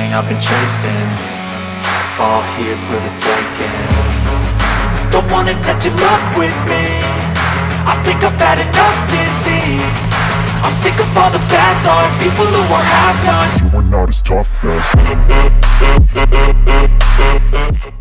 everything I've been chasing, all here for the taking. Don't wanna test your luck with me, I think I've had enough disease. I'm sick of all the bad thoughts, people who are half-nots. You are not as tough as